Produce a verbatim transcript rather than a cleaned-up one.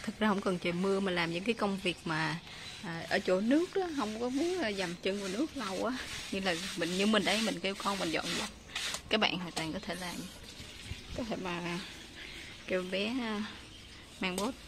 thực ra không cần trời mưa mà làm những cái công việc mà à, ở chỗ nước đó, không có muốn dầm chân vào nước lâu á, như là mình như mình đây, mình kêu con mình dọn dẹp, các bạn hoàn toàn có thể làm, có thể mà kêu bé mang bốt